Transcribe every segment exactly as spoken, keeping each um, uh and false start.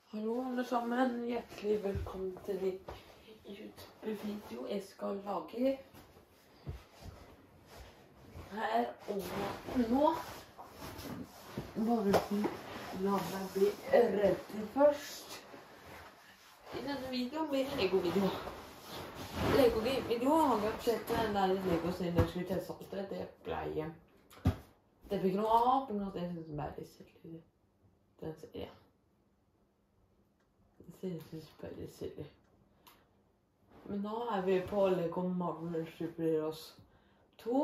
Hallo alle sammen, hjertelig velkommen til en YouTube-video jeg skal lage her og nå. Bare la meg bli ready først. I denne videoen blir det Lego-video. Lego-video har jeg sett den der Lego-serien jeg skulle teste alt det. Det ble det fikk noe av, men jeg synes det ble litt silly. Den serien. Det synes bare litt silly. Men nå er vi på Lego Marvel Super Heroes to.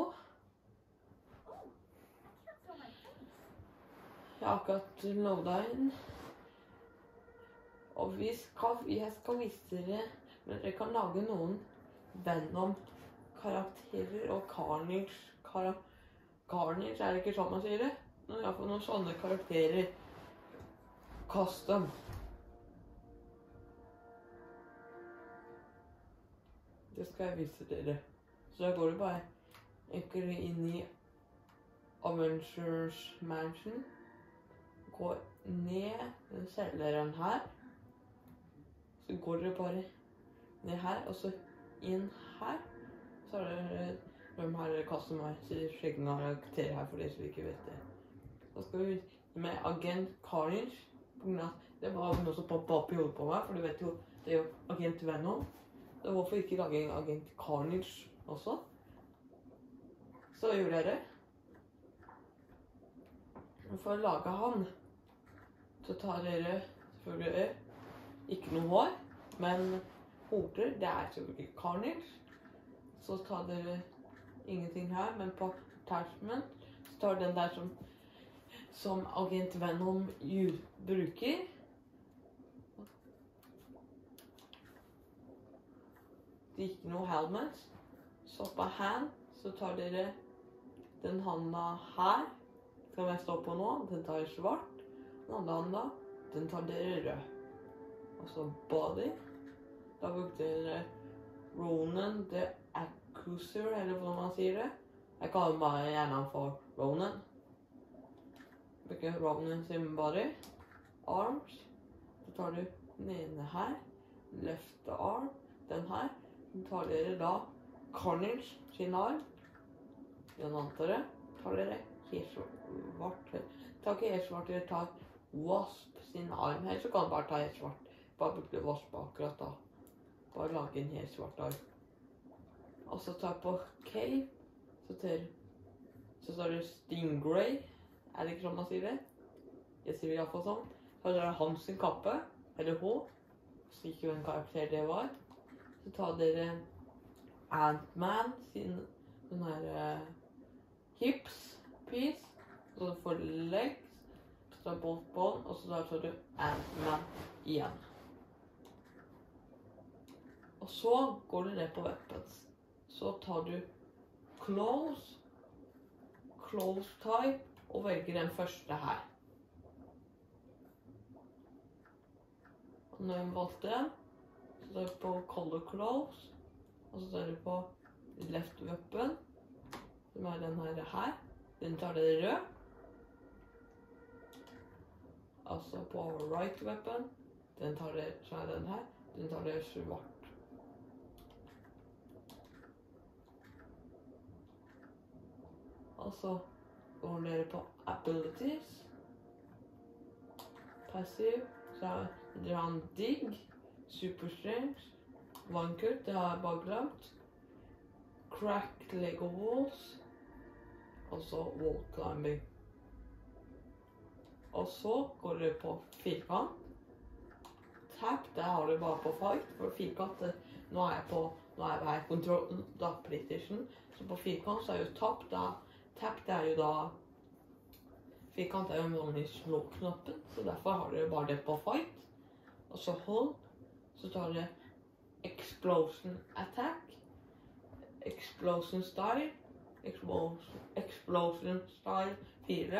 Jeg har akkurat loadet inn. Og vi skal, jeg skal vise dere, men dere kan lage noen Venom-karakterer og Carnage. Kar Carnage er det ikke sånn man sier det? Nå har jeg fått noen sånne karakterer. Custom. Det skal jeg vise dere. Så da går det bare egentlig inn i Avengers Mansion. Går ned den celleren her. Så går dere bare ned her, og så inn her. Så er det de her customize-skikkende karakterer her, for de som ikke vet det. Da skal vi med Agent Carnage. Det var noe som poppet opp i hodet på meg, for du vet jo, det er jo Agent Venom. Så hvorfor ikke lage en Agent Carnage også? Så gjorde jeg det. Og for å lage han, så tar dere selvfølgelig ikke noe hår, men hoder, det er selvfølgelig Carnage. Så tar dere ingenting her, men på attachment, så tar den der som, som Agent Venom bruker. Det er ikke noe helmet. Så på hand, så tar dere den handa her, som jeg står på nå, den tar jeg svart. Den andre handa, den tar dere rød. Og så body. Da brukte dere Ronan the Accuser, eller hvordan man sier det. Jeg kaller bare gjerne for Ronan. Bruker Ronan sin body. Arms. Så tar du den ene her. Left arm. Den her. Så tar dere da Carnage sin arm. Den andre tar dere helt svart. Ta ikke helt svart, dere tar Wasp sin arm her, så kan du bare ta helt svart. Bare bruke Wasp akkurat da. Bare lage en helt svart arm. Og så tar jeg på Cave, så tar, så tar du Stingray. Er det ikke sånn man sier det? Jeg sier i hvert fall sånn. Så tar dere hans sin kappe, eller hun. Så ikke hvem karakter det var. Så tar dere Ant-Man sin den her uh, hips piece, så du får legs, så tar both bone, og så tar du Ant-Man igjen. Og så går du ned på weapons. Så tar du close, close type, og velger den første her. Og når jeg valgte den, så tar du på color close, og så tar du på left weapon, som er den her her. Den tar dere rød. Altså på right weapon, den tar dere, så er den her, den tar dere svart. Og så går dere på abilities, passive, så er det en dig, super strength, one cut, det har jeg bare glemt, cracked Lego walls, og så wall climbing. Og så går dere på firkant, tap, det har du bare på fight, for firkant, nå er jeg på, nå er jeg på control, da precision, så på firkant så er jo tap, da, tap det er jo da, firkant er jo en vanlig slå-knappen, så derfor har dere bare det på fight, og så hold, så tar dere explosion attack, explosion style, explosion, explosion style fire,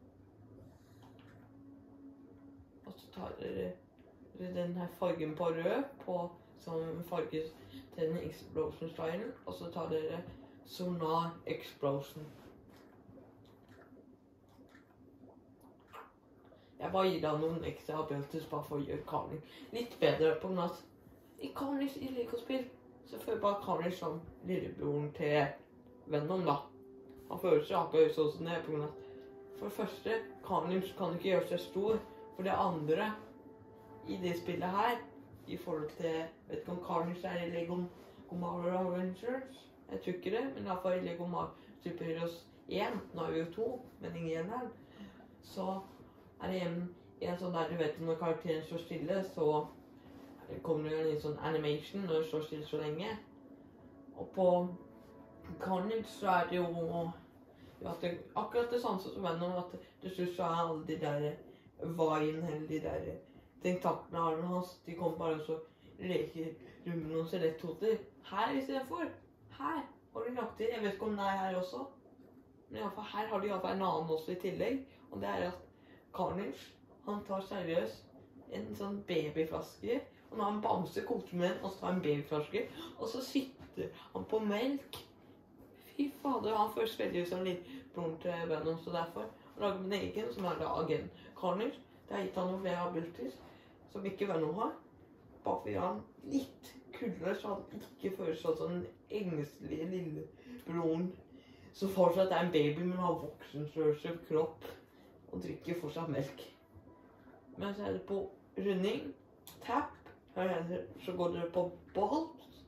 og så tar dere den her fargen på rød på, som farge til den explosion stylen, og så tar dere sonar explosion. Jeg bare gir deg noen ekstra abilities bare for å gjøre Carnage litt bedre på grunn av at i Carnage i Lego-spill så føler jeg bare Carnage som lillebroren til Venom da. Han føler seg akkurat sånn som det er på grunn av at for det første, Carnage kan ikke gjøre seg stor. For det andre, i det spillet her, i forhold til, jeg vet ikke om Carnage er i Lego Marvel Avengers, jeg tror ikke det, men i hvert fall i Lego Marvel Superheroes én, nå er vi jo to, men ingen her, så er det en, en sånn der, du vet, når karakteren står stille, så kommer det en sånn animation når det står stille så lenge. Og på Carnage så er det jo, jo at det, akkurat det samme som Venom, at til slutt så er alle de der Vine, eller de der tentaklene av armen hans, de kommer bare og så leker rundt med noen skjeletthoder. Her i stedet for, her har de lagt til, jeg vet ikke om det er her også, men i alle fall, her har de i alle fall en annen også i tillegg, og det er at Carnage, han tar seriøst en sånn babyflaske, og nå har han bamse koter med den, og så tar han en babyflaske, og så sitter han på melk. Fy fader, han først veldig ut som lillebroren til Venom, så derfor han lager min egen, som er da Agent Carnage. Det har gitt han noen flere abilities, som ikke Venom har, bare for å gjøre han litt kulere, så han ikke føler seg sånn engstelige lillebroren, som fortsatt er en baby, men har voksenstørrelse kropp, og drikker fortsatt melk. Men så er det på runding, tap, så går det på bolt,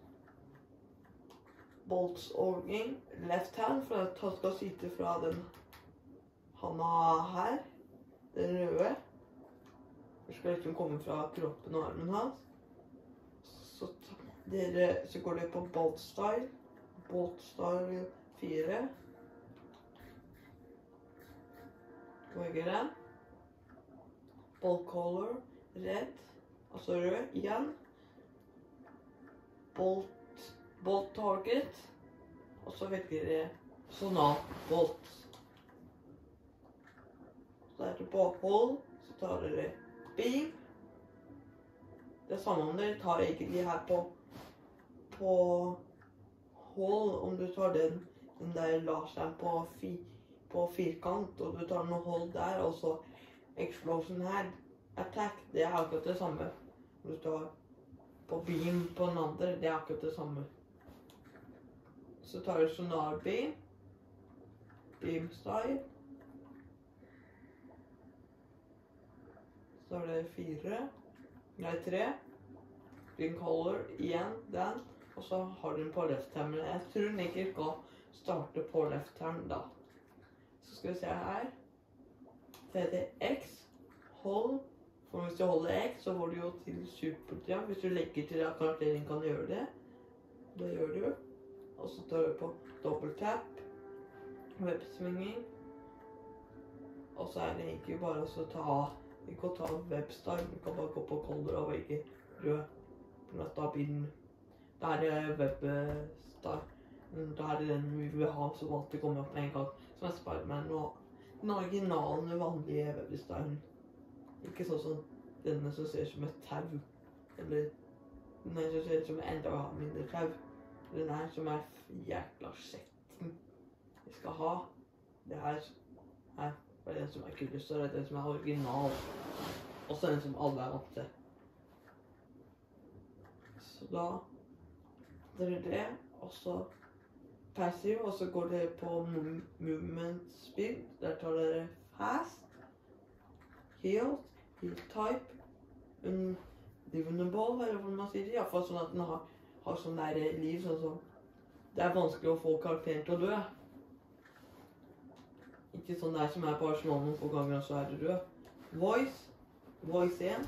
bolts overgang, left hand, for at han skal sitte fra den handa her, den røde. Det skal liksom komme fra kroppen og armen hans. Så, dere, så går det på bolt style, bolt style fire. Velger den. Bolt color, red, altså rød igjen. Bolt, bolt target, og så velger dere Sonar bolt. Så er det på hold, så tar dere beam. Det er samme om dere tar egentlig her på, på hold, om du tar den, den der laseren på, fi, på firkant, og du tar noe hold der, og så explosion her, attack, det er akkurat det samme. Du tar på beam på den andre, det er akkurat det samme. Så tar du sonar beam, beam style, så er det fire, nei tre, green color igjen, den, og så har du den på left hand, men jeg tror den ikke skal starte på left hand da. Så skal vi se her, så er det X, hold, for hvis du holder X så får du jo til superjump, hvis du legger til at karakteren kan gjøre det, det gjør du, og så tar du på double tap, websvinging, og så er det egentlig bare å ta vi kan ta webstyle, vi kan bare gå på color og velge rød. Da blir den, da er det webstyle, da er det den vi vil ha som alltid kommer opp med en gang, som er Spiderman og den originale vanlige webstylen. Ikke sånn som denne som ser ut som et tau, eller denne som ser ut som enda mindre tau. Den her som er jækla setting vi skal ha. Det her er det er den som er kulest, og det er den som er original. Og så er den som alle er vant til. Så da dere det, og så passive, og så går dere på movement speed. Der tar dere fast, healed, heal type, unlivable, eller hva man sier det. I hvert fall sånn at den har, har sånn der liv, sånn som det er vanskelig å få karakteren til å dø. Ikke sånn der som er bare slå noen få ganger, og så er det rød. Voice, voice én.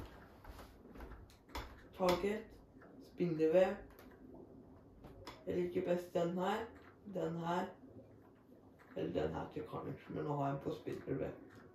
Target, spindelvev. Jeg liker best den her, den her, eller den her til Carnage, men nå har jeg den på spindelvev.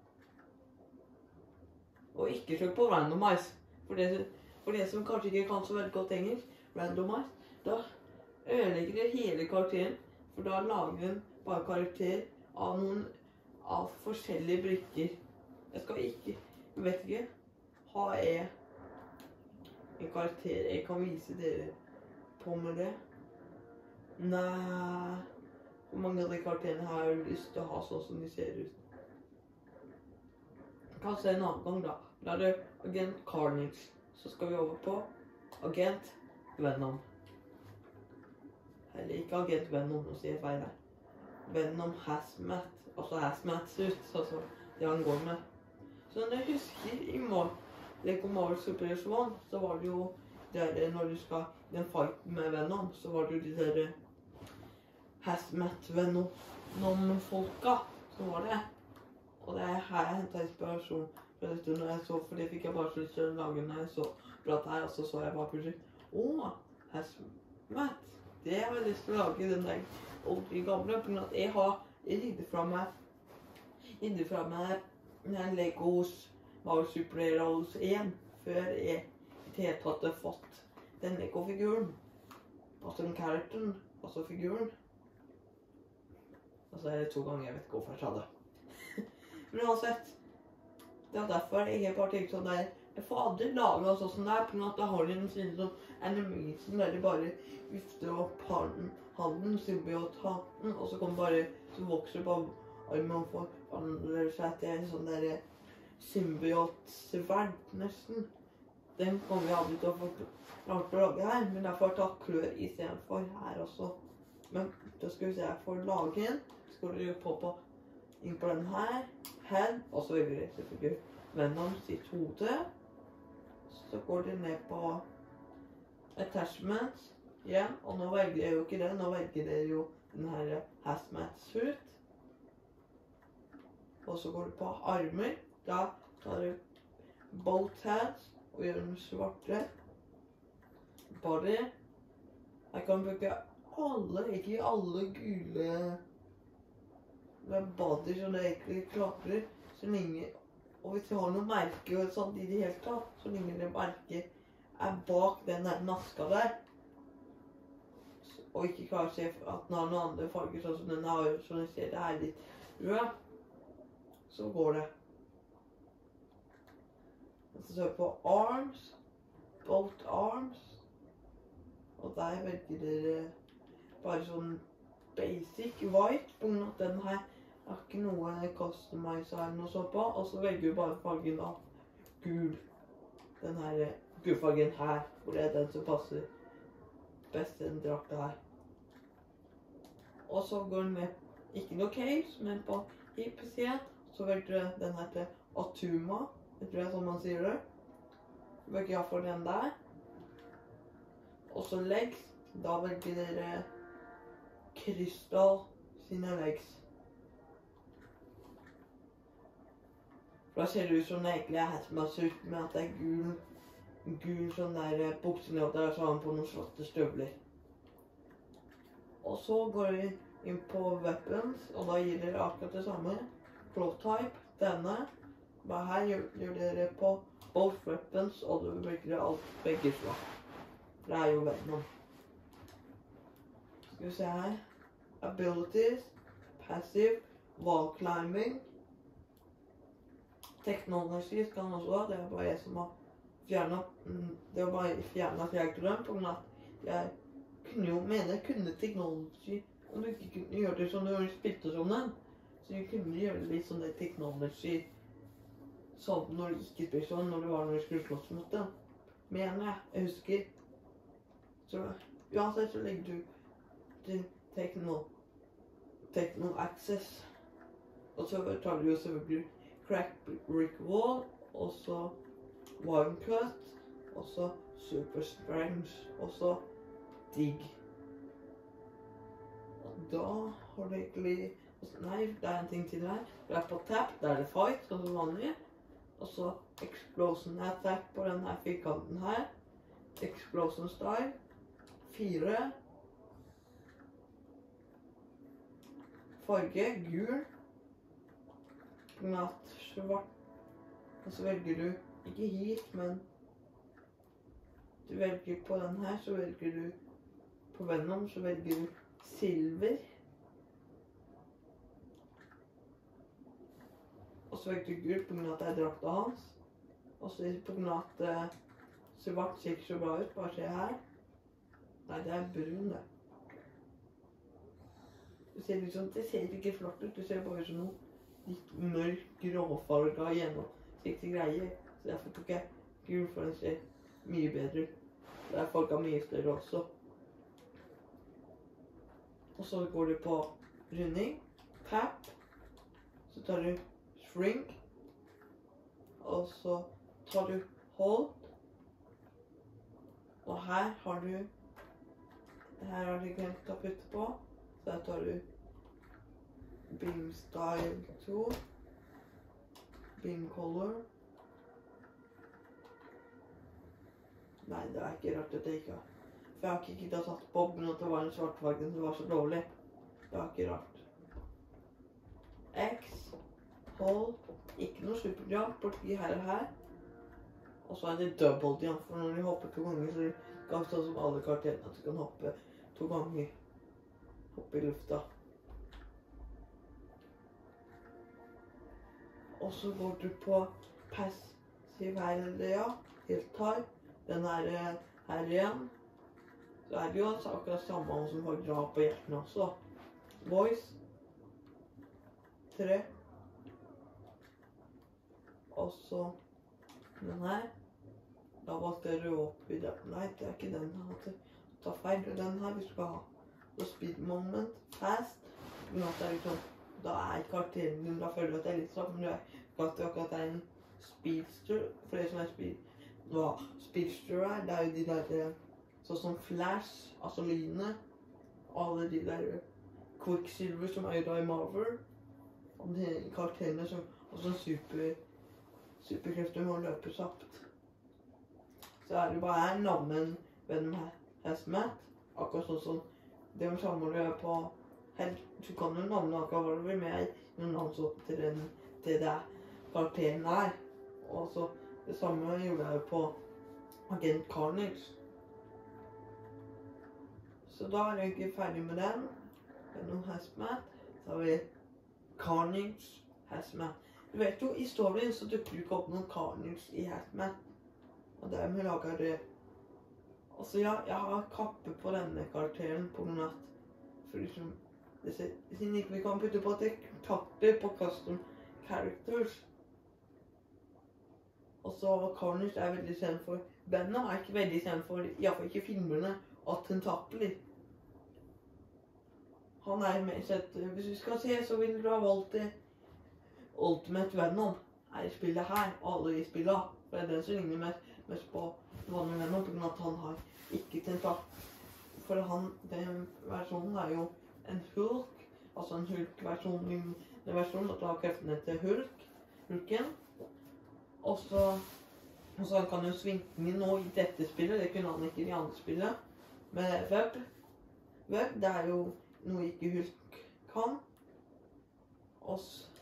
Og ikke søk på randomize, for det, for det som kanskje ikke kan så veldig godt engelsk, randomize, da ødelegger det hele karakteren, for da lager den bare karakter av noen av forskjellige brikker. Jeg skal ikke, jeg vet ikke, ha jeg en karakter jeg kan vise dere på med det. Nei, hvor mange av de karakterene har jeg lyst til å ha sånn som de ser ut. kan se en annen gang da. Da er det Agent Carnage. Så skal vi over på Agent Venom. Eller ikke Agent Venom, nå sier jeg feil her. Venom Hazmat. Altså Hazmat suit, sånn som det han går med. Så når jeg husker i mål, Lego Marvel Super Heroes one, så var det jo der når du skal i en fight med Venom, så var det jo de der Hazmat Venom-folka som var det. Og det er her jeg hentet inspirasjon fra dette når jeg så, for det fikk jeg bare lyst til å lage når jeg så bra her, og så så jeg bare plutselig, åh, Hazmat, det har jeg lyst til å lage den der ordentlig gamle, på grunn av at jeg har ryddet fra meg, ryddet fra meg den Legos Marvel Super Heroes one, før jeg i det hele tatt hadde fått den Lego-figuren, altså den characteren, altså figuren. Altså er det to ganger, jeg vet ikke hvorfor jeg sa det. Men uansett, det er derfor jeg bare tenkt sånn der, jeg får aldri lage altså sånn der, på grunn av at da har de en side som animation, der de bare vifter opp handen, handen, symbiot-handen, og så kommer bare, så vokser bare armen og forandrer seg til en sånn der symbiot-sverd, nesten. Den kommer vi aldri til å få klart å lage her, men derfor har jeg tatt klør i stedet for her også. Men da skal vi se, jeg får lage en, så går dere på på inn på den her, her, og så velger dere selvfølgelig Venom sitt hode. Så går dere ned på Attachments igjen, og nå velger jeg jo ikke det, nå velger dere jo den her Hazmat suit. Og så går dere på armer, da tar dere both heads og gjør den svarte. Body. Jeg kan bruke alle, ikke alle gule med body som det egentlig klapper, så lenge, og hvis jeg har noen merker og sånt i det hele tatt, så lenge det merket er bak den der maska der, og ikke klarer å se at den har noen andre farger, sånn som den har, som jeg ser det er litt rød, så går det. Så ser jeg på arms, both arms, og der velger dere bare sånn basic white, på grunn av at den her er ikke noe customizer eller noe sånt på, og så velger du bare fargen av gul. Den her gulfargen her, hvor det er den som passer best til den drakta her. Og så går den med, ikke noe case, men på hip-siden, så velger du den her til Atuma, jeg tror det er sånn man sier det. Så velger jeg for den der. Og så legs, da velger dere Crystal sine legs. For da ser det ut som det egentlig er Hazmat suit, med at det er gul, gul sånn der buksene, og der så har han på noen svarte støvler. Og så går vi inn på weapons, og da gir dere akkurat det samme. Prototype, denne. Bare her gjør, gjør dere på both weapons, og du bruker alt begge slag. For det er jo Venom. Skal vi se her. Abilities, passive, wall climbing. Technology skal han også ha. Det er bare jeg som har fjernet, det var bare fjernet fjerdgrønn, på grunn av at jeg kunne jo mene jeg kunne technology, om du ikke kunne gjøre det som du spilte som den. Så du kunne gjøre det litt sånn det technology, sånn når du ikke spilte sånn, når du var når du skulle slåss mot den. Mener jeg, jeg husker. Så uansett så legger du til techno, techno access. Og så tar du jo selvfølgelig crack brick wall, og så wine cut, og så super strength, og så dig. Og da har du egentlig, nei, det er en ting til her. Det er på tap, der er det fight, sånn som vanlig. Og så explosion attack på denne firkanten her. Explosion style. Fire. Farge, gul. Natt, svart. Og så velger du, ikke hit, men du velger på den her, så velger du på Venom, så velger du silver. Og så velger du gul på grunn av at det er drakta hans. Og så på grunn av at uh, svart ser ikke så bra ut, bare se her. Nei, det er brun det. Det ser, liksom, det ser ikke flott ut, det ser bare som noe litt mørk gråfarga gjennom. riktig greie. Så derfor tok jeg gul, for den ser mye bedre ut. Det er folk av mye større også. Og så går du på runding, tap, så tar du shrink, og så tar du hold, og her har du, her har du glemt å putte på, så her tar du beam style to, beam color. Nei, det er ikke rart at det ikke har. For jeg har ikke giddet å satt på, men at det var en svart farge, det var så dårlig. Det var ikke rart. X, hold, ikke noe superjump, borti her og her. Og så er det double jump, for når du hopper to ganger, så er det ganske sånn som alle karakterene, at du kan hoppe to ganger. Hoppe i lufta. Og så går du på passive her, eller ja, helt type. Den her, her igjen. Så er det jo akkurat samme som har dra på hjertene også. Voice. Tre. Og så den her. Da valgte jeg rød opp i den. Nei, det er ikke den her. Ta feil. Den her vi skal ha. Så speed moment. Fast. Men at det er liksom, da er karakteren din, da føler du at det er litt sånn. Men du er ikke akkurat det er en speedster. For det som er speed. Hva speedster er, det er jo de der sånn som Flash, altså lynet, og alle de der Quicksilver som er jo da i Marvel, og de karakterene som også super, superkrefter må løpe kjapt. Så er det bare her navnet Venom Hazmat, akkurat sånn som det om samme du er på helt, så kan du navnet akkurat hva du vil med noen navn så til den til det karakteren er, og så det samme gjorde jeg på Agent Carnage. Så da er jeg ikke ferdig med den. Venom Hazmat. Så har vi Carnage Hazmat. Du vet jo, i storyen så dukker det ikke opp noen Carnage i Hazmat. Og dermed lager det. Og så ja, jeg har kappe på denne karakteren på grunn av at for liksom, siden ikke vi kan putte på tentakler på custom characters. Og så Carnage er veldig kjent for, Venom er ikke veldig kjent for, i hvert fall ikke filmerne, og tentakler. Han er mer sett, hvis vi skal se, så vil du ha valgt det Ultimate Venom er i spillet her, og alle i spillet. For det er den som ligner mest, mest på vanlig Venom, på grunn av at han har ikke tentakler. For han, den versjonen er jo en Hulk, altså en Hulk-versjon, den versjonen, at du har kreftene til Hulk, Hulken. Og så, og så kan jo svinge nå i dette spillet, det kunne han ikke i de andre spillet, med web. Web, det er jo noe ikke Hulk kan. Og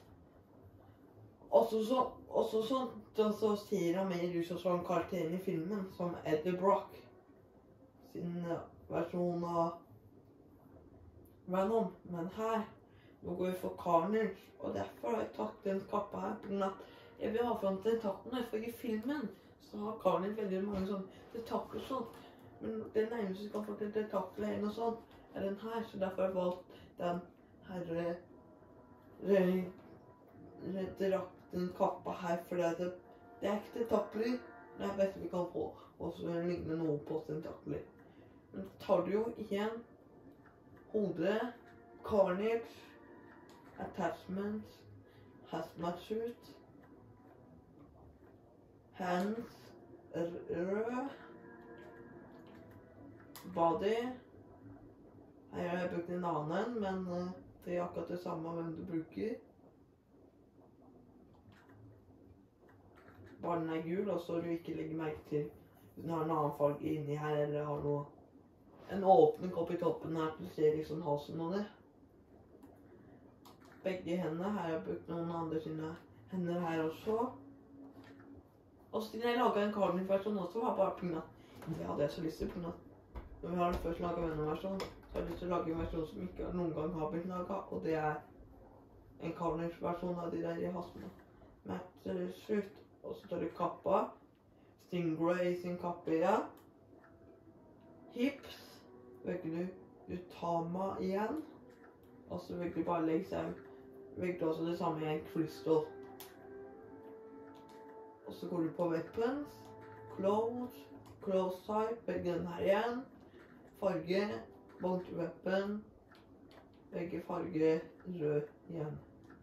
så sånn, og så sånn, så ser han mer ut som karakteren i filmen, som Eddie Brock, sin versjon av Venom. Men her, nå går vi for Carnage, og derfor har jeg tatt den kappa her, på grunn av jeg vil ha fram tentaklene, for i filmen så har Carnage veldig mange sånne tentakler og sånn. Men det nærmeste vi kan få til tentakler eller noe sånt, er den her, så derfor har jeg valgt den her drakten kappa her, for det, det er ikke tentakler. Det er best vi kan få, og så ligner noe på tentakler. Men tar du jo igjen hodet, Carnage, attachments, hazmat suit, hands, rød, body. Her har jeg brukt en annen, men det er akkurat det samme hvem du bruker. Bare den er gul, og så du ikke legger merke til den har en annen farge inni her, eller har noe, en åpning opp i toppen her, du ser liksom halsen og det. Begge hendene, her har jeg brukt noen andre sine hender her også. Og siden jeg laget en Carnage-versjon også, var bare på grunn av, det hadde jeg så lyst til på grunn av, når vi har først laget Venom-versjon, så har jeg lyst til å lage en versjon som ikke noen gang har blitt laget, og det er en Carnage-versjon av de der i hasene. Matt slutt, og så tar du kappa, Stingray sin kappe igjen, hips, velger du Utama igjen, og så velger du bare legge seg, velger du også det samme i en crystal. Og så går du på weapons, clothes, clothes type, begge den her igjen. Farge, multi-weapon, begge farge rød igjen.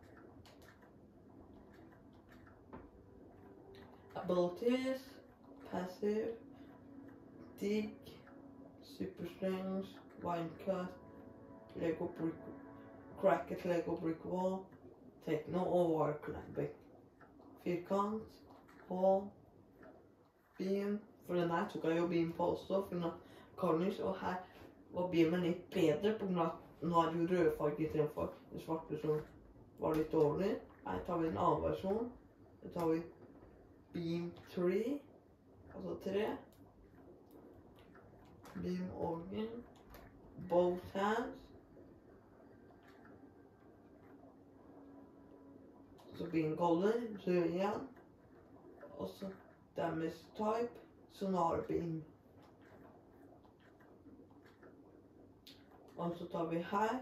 Abilities, passive, dig, super strings, wine cut, Lego brick, cracket Lego brick wall, techno og wire clamping. Firkant, hall, beam, for den her tok jeg jo beam på også, for den har carnage, og her var beamen litt bedre, på grunn av at nå er det jo rødfarge i fremfor det svarte som var litt dårlig. Her tar vi en annen versjon, her tar vi beam tre, altså tre, beam organ, both hands, så beam color, rød igjen, og så damage type, sonar beam. Og så tar vi her,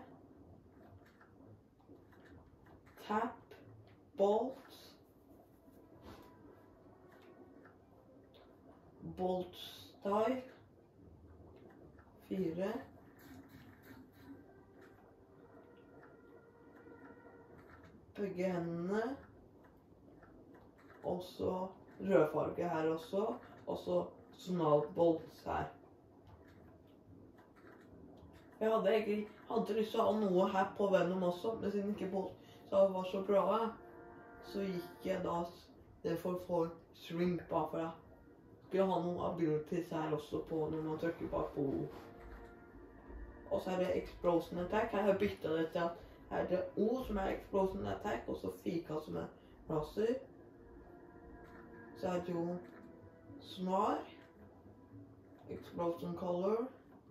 tap, bolts, bolt style, fire, begge hendene, og så rødfarge her også, og så sonal bolts her. Jeg hadde egentlig hadde lyst til å ha noe her på Venom også, men siden ikke bolt var så bra, så gikk jeg da det for å få shrink bare for jeg skulle ha noen abilities her også på når man trykker bak på O. Og så er det Explosion Attack. Her har jeg byttet det til at her er det O som er Explosion Attack, og så Fika som er Blaster. Så er det jo Snar, Explosion Color,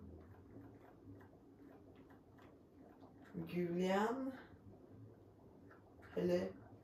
gul igjen, eller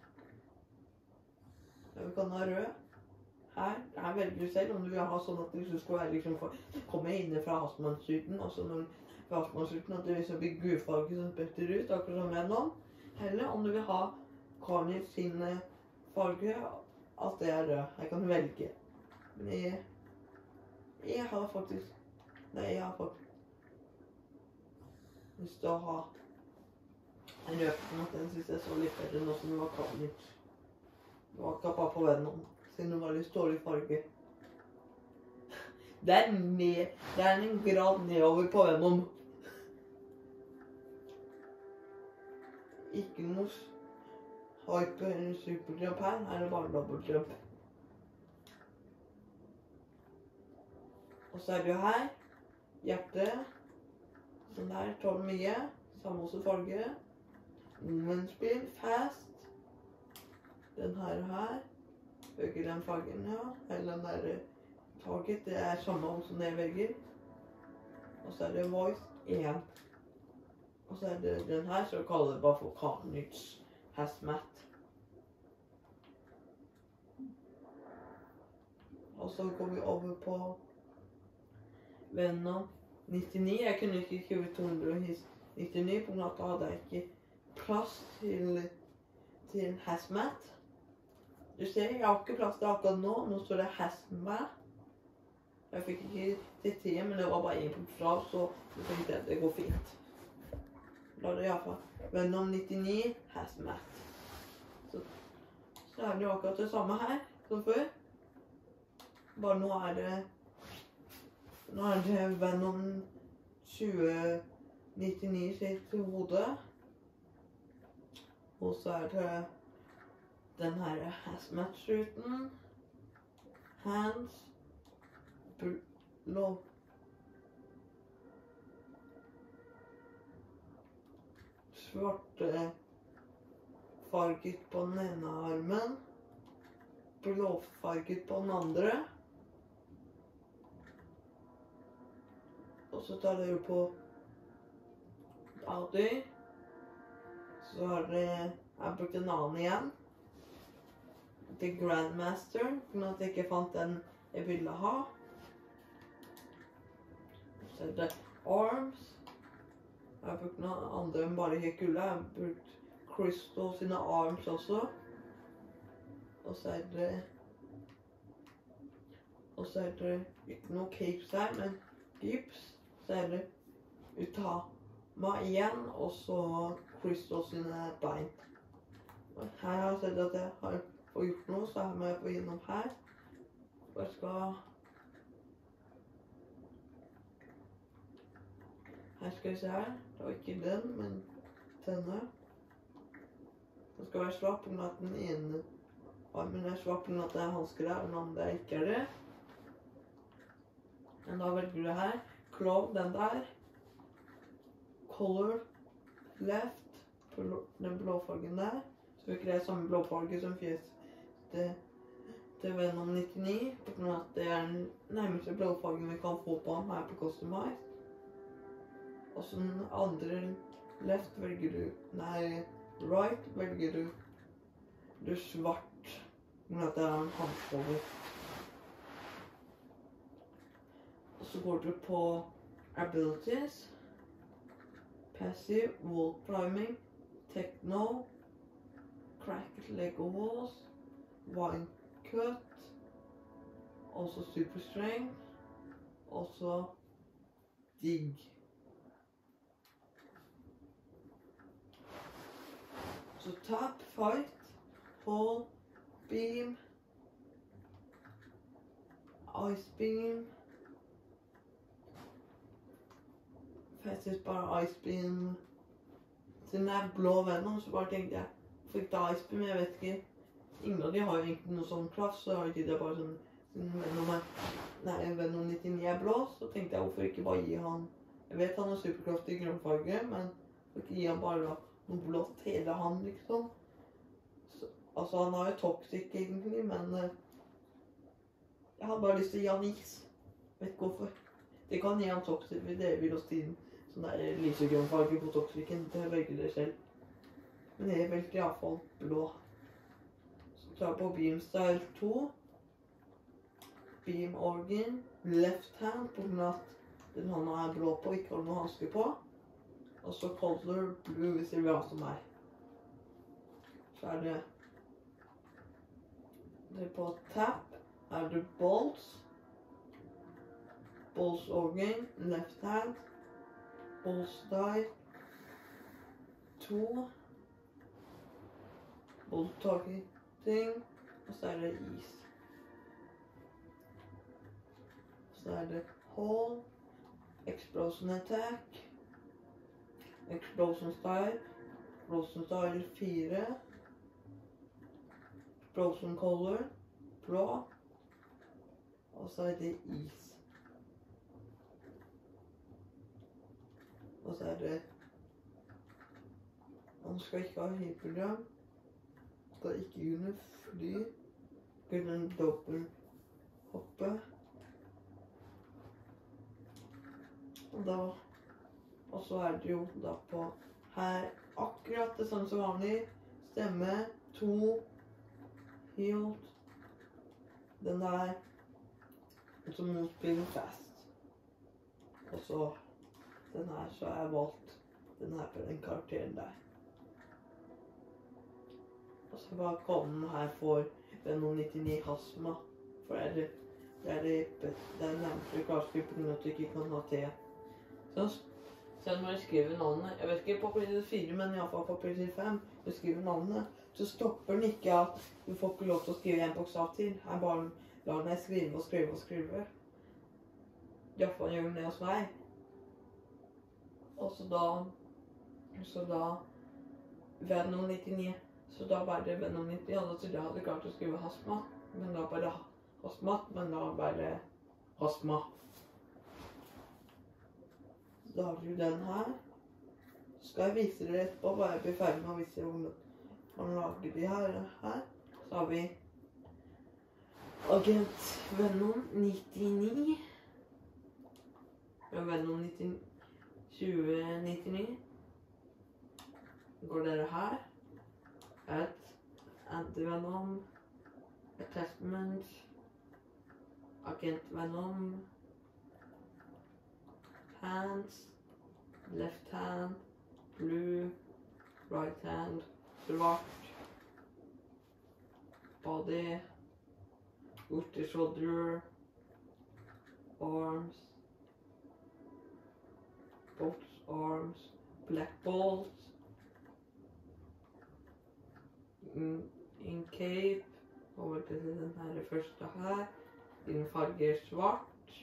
ja, vi kan ha rød. Her, her velger du selv om du vil ha sånn at du skal være liksom for, komme inne fra Asman-suten, og så når fra Asman-suten at det liksom blir gulfarge som spetter ut, akkurat som Venom. Eller om du vil ha Carnage sin farge, at det er rød. Her kan du velge. Men jeg, jeg har faktisk, nei jeg har faktisk lyst til å ha en rød, at den synes jeg så litt bedre nå som det var Carnage. Det var ikke bare på Venom, siden det var litt dårlig farge. Det er, ned, det er en grad nedover på Venom. Ikke noe hype eller superjump her, her er det bare dobbeltjump. Og så er det jo her, hjerte, sånn der, tåler mye, samme også farge. Momentspill, fast. Den her og her, øker den fargen, ja, eller den der target, det er samme som det jeg velger. Og så er det voice én. Og så er det den her, så jeg kaller det bare for Carnage Hazmat. Og så går vi over på Venom nittini. Jeg kunne ikke skrive to hundre nittini, på grunn av at da hadde jeg ikke plass til, til Hazmat. Du ser, jeg har ikke plass til akkurat nå. Nå står det Hazmat. Jeg fikk ikke til ti, men det var bare en punkt fra, så jeg tenkte at det går fint. Da er det i hvert fall Venom nittini, Hazmat. Så, så er det jo akkurat det samme her som før. Bare nå er det, nå er det Venom tjue nittini sitt hode. Og så er det den her Hazmat-struten, hands, blå, svarte farget på den ene armen, blåfarget på den andre, og så tar dere på body, så har det, jeg brukt en annen igjen, til Grandmaster, men at jeg ikke fant den jeg ville ha. Så er det arms. Jeg har brukt noen andre enn bare helt gule. Jeg har brukt Crystal sine arms også. Og så er det Og så er det ikke noe capes her, men gips. Så er det Utama igjen, og så Crystal sine bein. Og her har jeg sett at jeg har fått gjort noe, så her må jeg få innom her. Og jeg skal... Her skal vi se her. Det var ikke den, men denne. Den skal være svart på grunn av at den ene armen er svart på grunn av at det er hansker der, og den andre ikke er det. Men da velger du her. Claw, den der. Color left, den blåfargen der. Så ikke det er samme blåfarge som fjeset til Venom nittini, på grunn av at det er den nærmeste blåfargen vi kan få på ham her på Customize. Og så den andre left velger du, nei, right velger du, du svart, men at det er en handfolder. Og så går du på abilities, passive, wall priming, techno, cracked Lego walls, wine cut, også super strength, også dig. Så tap, fight, fall, beam, ice beam. Faktisk bare ice beam. Siden det er blå Venom, så bare tenkte jeg, hvorfor ikke det ice beam? Jeg vet ikke. Ingen av de har jo egentlig noe sånn kraft, så har ikke det bare sånn, siden Venom er, nei, Venom nittini er blå, så tenkte jeg, hvorfor ikke bare gi han, jeg vet han har superkraft i grønnfarge, men hvorfor ikke gi han bare da, noe blått hele han, liksom. Så, altså, han har jo toxic egentlig, men uh, jeg hadde bare lyst til å gi han is. Vet ikke hvorfor. Det kan gi han toxic hvis dere vil hos tiden. Sånn der lysegrønnfarge på toxicen, det velger dere selv. Men jeg velger i hvert fall blå. Så tar jeg på Beam Style to. Beam Organ. Left hand, på grunn av at den hånda er blå på, ikke har noe hanske på. Og så color blue hvis dere vil ha som meg. Så er det, det er på tap, er det bolts. Bolts organ, left hand. Bolts die. To. Bolt targeting. Og så er det is. Så er det hole. Explosion attack. Explosion style. Explosion style fire. Explosion color. Blå. Og så er det is. Og så er det, han skal ikke ha hyperjump, skal ikke kunne fly, kunne dobbelthoppe. Og da, og så er det jo da på her, akkurat det samme som vanlig, stemme, to, healed, den der, som må spille fast. Og så, den her, så har jeg valgt den her på den karakteren der. Og så bare komme her for Venom nittini Hasma. For det er det, det er det, det er nærmere klarskript på grunn av at du ikke kan ha T. Så, så når jeg skriver navnet, jeg vet ikke på P fire, men i hvert fall på P fem, når jeg skriver navnet, så stopper den ikke at du får ikke lov til å skrive en bokstav til. Jeg bare lar den skrive og skrive og skrive. I hvert fall gjør den det hos meg. Og så da, så da, Venom nittini, så da var det Venom nittini, og så da hadde jeg klart å skrive Hasma, men da var det Hasma, men da var det Hasma. Da har du den her. Så skal jeg vise dere etterpå, hva jeg blir ferdig med å vise hvordan man lager de her, her. Så har vi Agent Venom nittini, Venom nittini, tjue nittini. Går dere her. Et Anti-Venom, Attachment, Agent Venom, Hands, Left hand, Blue, Right hand, Svart, Body, Ultra Shoulder, her. Din farge er svart.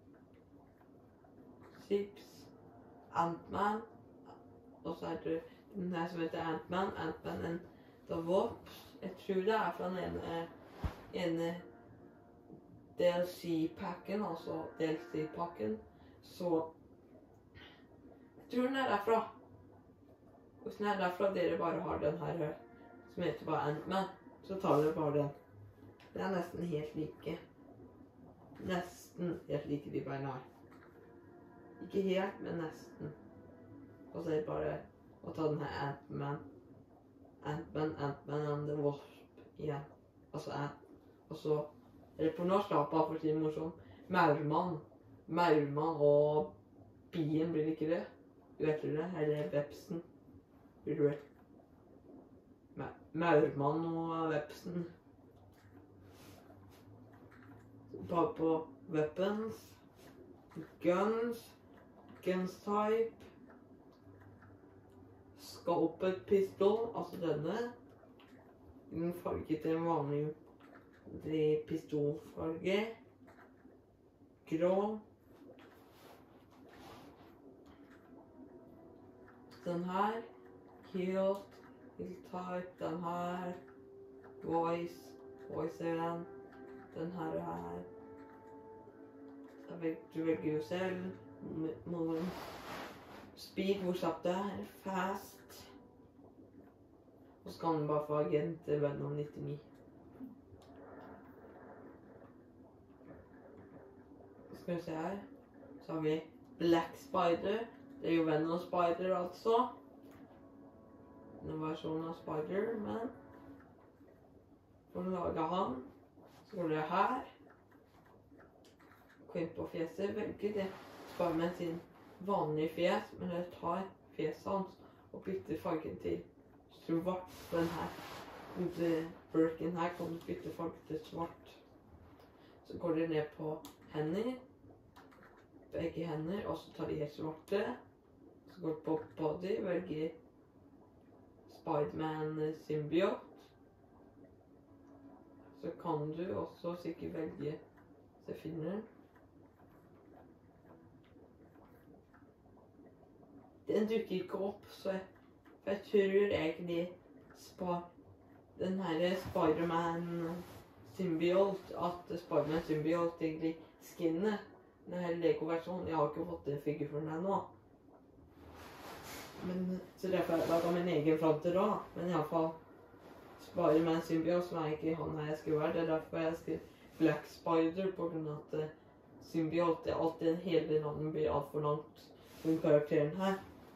Chips. Ant-Man. Og så er det den her som heter Ant-Man. Ant-Man and the Wasp. Jeg tror det er fra den ene, ene D L C-pakken, altså D L C-pakken. Så jeg tror den er derfra. Hvis den er derfra dere bare har den her som heter bare Ant-Man, så tar dere bare den. Det er nesten helt like. Nesten helt like de beina her. Ikke helt, men nesten. Og så er det bare å ta den her Ant-Man. Ant-Man, Ant-Man and the Wasp igjen. Altså Ant. Og så, eller på norsk da, bare for å si det morsomt, Maurmann. Maurmann og bien, blir det ikke det? Du vet det? Eller vepsen. Blir du vet? Ma Maurmann og vepsen. Bare på weapons. Guns. Guns type. Scoped pistol, altså denne. Den farget til en vanlig pistolfarge. Grå. Den her. Hilt. Hilt type. Den her. Voice. Voice igjen. Den her og her. Du velger jo selv. Speed, hvor kjapt det er. Fast. Og så kan den bare få agent til Venom nittini. Skal vi se her. Så har vi Black Spider. Det er jo Venom Spider altså. En versjon av Spider-Man. For å lage han. Så går det her. Gå inn på fjeset. Velge det. Spider-Man sin vanlige fjes, men jeg tar fjeset hans og bytter fargen til svart på den her. Burken her kan du bytte fargen til svart. Så går det ned på hender. Begge hender, og så tar de helt svarte. Så går det på body, velger Spider-Man Symbiote. Så kan du også sikkert velge Zephyr. Den dukker ikke opp, så jeg, for jeg tror egentlig spa, den her Spider-Man Symbiote, at Spider-Man Symbiote egentlig skinner den her Lego-versjonen. Jeg har ikke fått den figuren her nå. Men, så derfor har jeg laget min egen fram til da. Men i alle fall Spider-Man Symbiote, som er ikke han her jeg skal være. Det er derfor jeg skal Black Spider, på grunn av at Symbiote er alltid hele navnet blir alt for langt for karakteren her.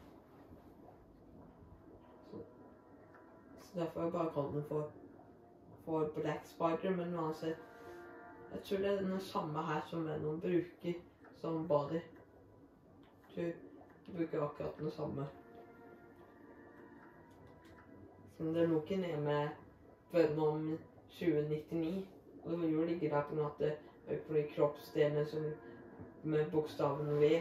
Derfor har jeg bare kalt den for, for Black Spider, men uansett, jeg tror det er den samme her som Venom bruker som body. Jeg tror de bruker akkurat den samme. Så det er nok en er med Venom tjue nittini, og det vil jo ligge der på at det er på de kroppsdelene som med bokstaven V.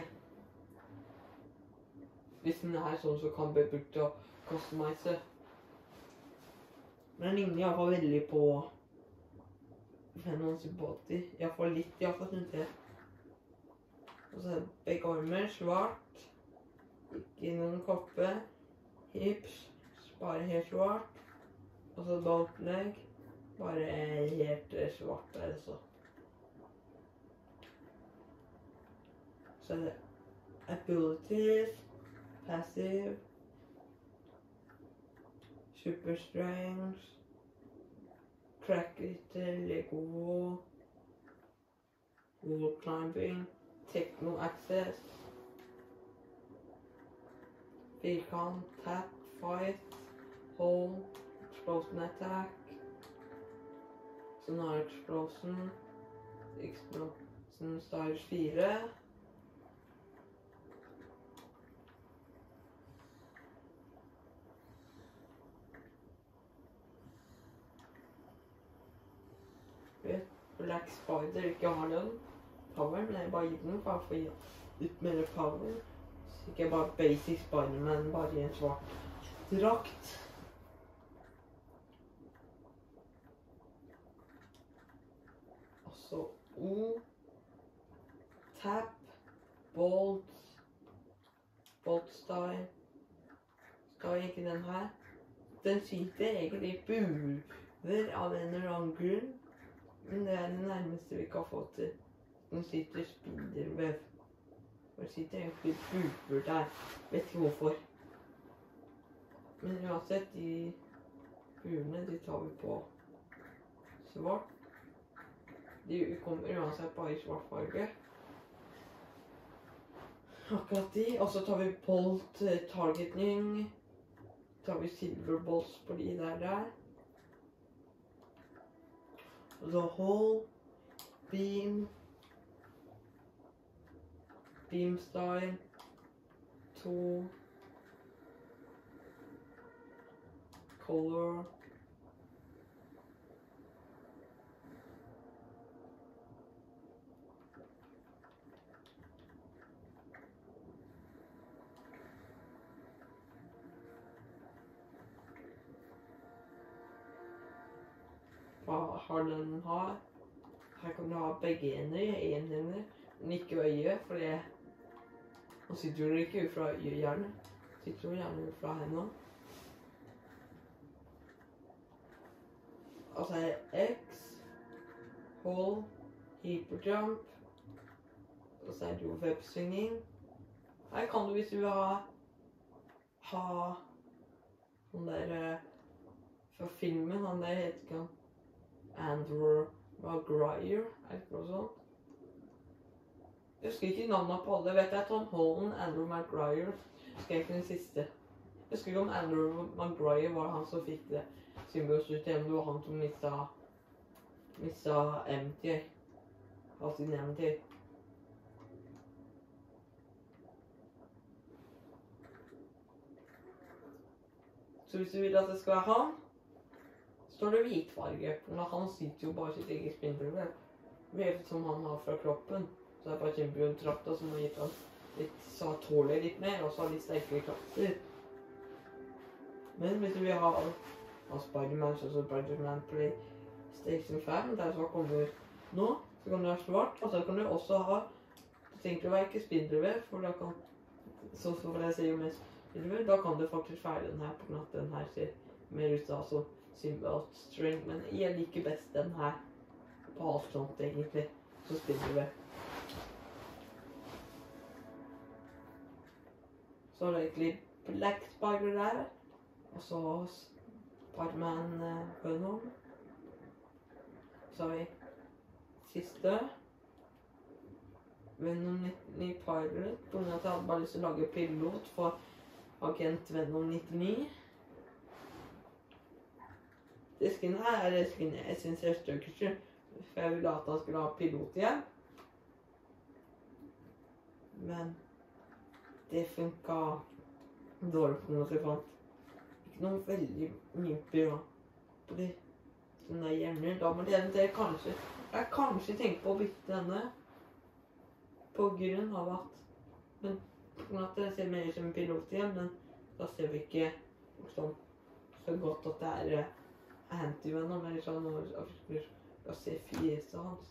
Hvis den er sånn, så kan det bli brukt til å customize. Men den ligner i hvert fall veldig på Venoms body. I hvert fall litt, i hvert fall synes jeg. Og så er begge armer svart. Ikke noen koppe. Hips, bare helt svart. Og så boatleg, bare helt svart der så. Så er det abilities, passive, super strength, crack it, Lego wall, wall climbing, techno access, firkant, tap, fight, hold, explosion attack, så nå er explosion, explosion style fire, Black Spider ikke har den power, men jeg bare gir den bare for å gi litt mer power. Så ikke bare basic Spider-Man, bare i en svart drakt. O, tap, bolt, bolt style, style, ikke den her. Den sitter egentlig i buer av en eller annen grunn, men det er det nærmeste vi kan få til. Den sitter spindelvev. Den sitter egentlig i buer der, vet ikke hvorfor. Men uansett, de buene, de tar vi på svart. De kommer uansett bare i svart farge. Akkurat de. Og så tar vi bolt targeting. Så tar vi silver bolts på de der der. Og så hole, beam, beam style, to, color, hva har den har? Her kan du ha begge ender, en hender, men ikke øye, for det nå sitter jo ikke ut fra øyehjernen, sitter jo gjerne ut fra hendene. Og så er det X, hold, hyperjump, og så er det jo webswinging. Her kan du, hvis du vil ha, ha den der fra filmen, han der heter ikke han, Andrew Maguire, er det ikke noe sånt? Jeg husker ikke navnet på alle, vet jeg, Tom Holland, Andrew Maguire, husker ikke den siste. Jeg husker ikke om Andrew Maguire var han som fikk det symbiossystemet, det var han som mistet, mistet M T, av sin M T. Så hvis du vil at det skal være han, så er det hvit farge, for han sitter jo bare sitt eget spindelvev, vev som han har fra kroppen. Så det er bare kjempebjørntrakta som har gitt han litt, så han tåler litt mer, og så har litt sterkere krafter. Men hvis du vil ha, ha Spider-Man, så er Spider-Man PlayStation fem, der som kommer nå, så kan du ha svart, og så kan du også ha, du tenker å være ikke spindelvev, for da kan, sånn som jeg sier med spindelvev, da kan du faktisk feile den her, på at den her ser mer ut av som symbiote string, men jeg liker best den her på avstand egentlig, så spindelvev. Så er det egentlig Black Spider der, og så Spider-Man uh, Venom. Så har vi siste, Venom nittini Pirate, på grunn av at jeg hadde bare lyst til å lage pilot for Agent Venom nittini. Disken her er disken jeg synes er støkket, for jeg ville at han skulle ha pilot igjen. Men det funket dårlig på noe jeg fant. Ikke noe veldig mye bra på de sånne hjerner. Da må det kanskje, jeg kanskje tenker på å bytte denne på grunn av at, men på grunn av at det ser mer som en pilot igjen, men da ser vi ikke sånn, så godt at det er anti-venom, eller sånn når vi skal se fjeset hans.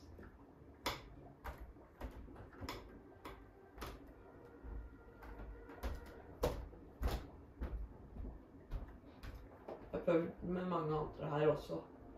Jeg prøvde med mange andre her også.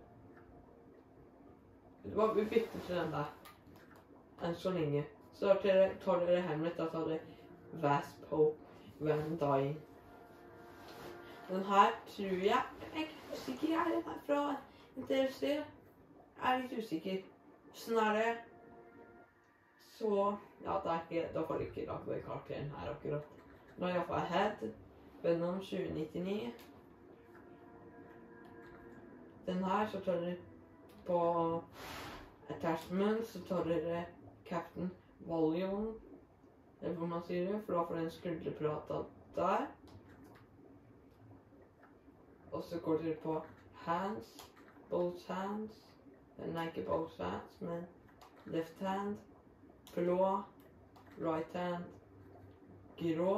Vi bytter til den der, enn så lenge. Så tar dere Hamlet, da tar dere Wasp, Hope, Van Dyne. Den her tror jeg, jeg er ikke usikker, jeg er den her fra N T S D. Jeg er litt usikker. Sånn er det. Så, ja, det er ikke, da får jeg ikke lage karakteren her akkurat. Nå er jeg iallfall Head, Venom tjue nittini. Den her, så tar dere på Attachment, så tar dere Captain Volume, eller hvor man sier det, for da får den skulderprata der. Og så går dere på Hands, both hands, nei ikke both hands, men left hand, blå, right hand, grå.